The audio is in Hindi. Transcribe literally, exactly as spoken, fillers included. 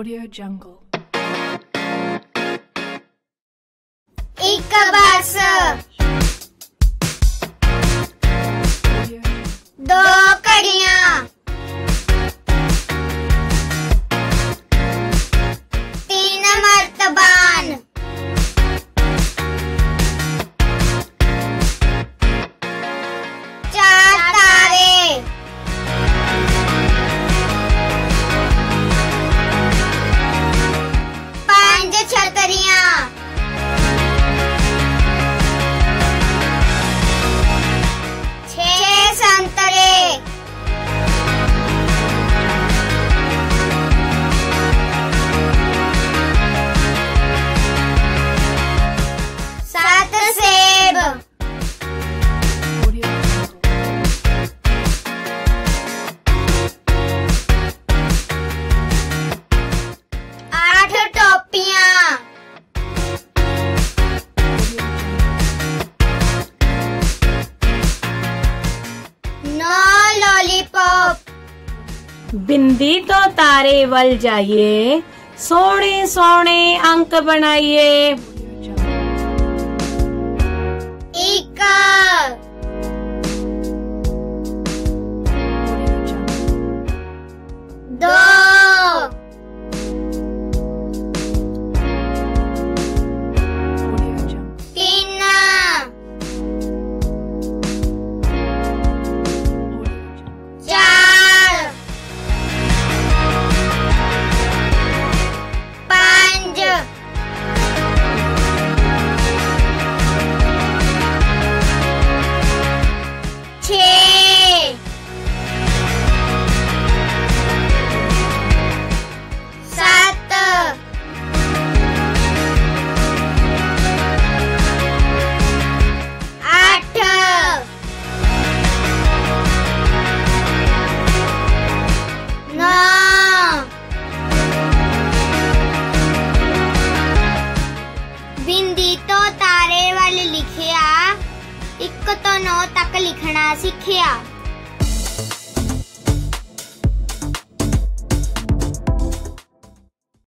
Audio Jungle. एक बस, दो कड़ियाँ, तीन मर्तबान, चार तारे, पांच छतरियाँ, छह संतरे, सात सेब, Audio Jungle. आठ टोपियाँ, नौ लॉलीपॉप, बिंदी तो तारे वल जाइए, सोने सोने अंक बनाइए। Audio Jungle. एक, Audio Jungle. दो, Audio Jungle. तीन, Audio Jungle. चार, पाँच, छः, सात, आठ, नौ, बिंदी तो तारे वाल लिखिया, एक तो नौ तक लिखना सीखिया।